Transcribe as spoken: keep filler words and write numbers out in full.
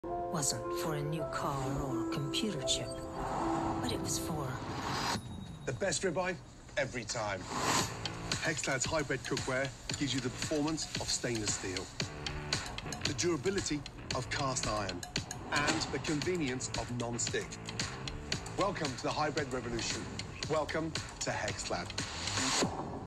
Wasn't for a new car or computer chip, but it was for... The best ribeye, every time. Hexclad's hybrid cookware gives you the performance of stainless steel, the durability of cast iron, and the convenience of non-stick. Welcome to the hybrid revolution. Welcome to Hexclad.